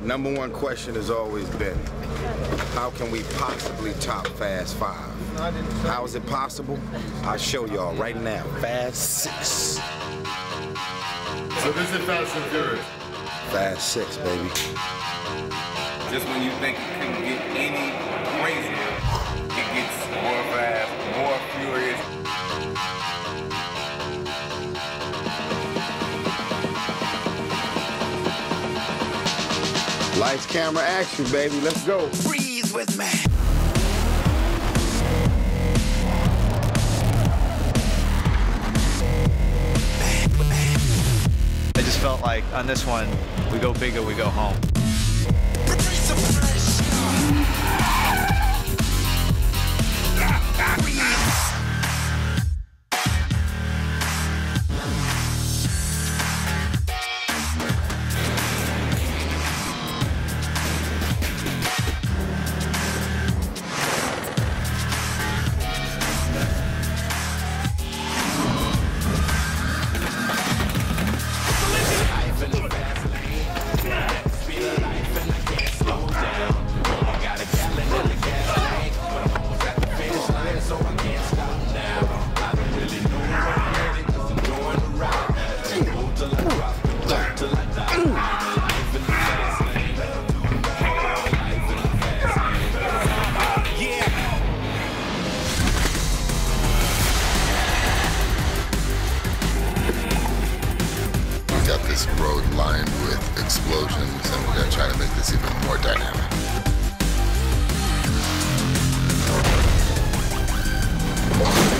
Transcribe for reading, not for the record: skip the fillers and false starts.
number one question has always been, how can we possibly top Fast 5? How is it possible? I'll show y'all right now. Fast 6. So this is Fast and Furious. Fast 6, baby. Just when you think it couldn't get any crazier, it gets more fast, more furious. Lights, camera, action, baby. Let's go. Breathe with me. I just felt like on this one, we go big or we go home. Got this road lined with explosions, and we're gonna try to make this even more dynamic.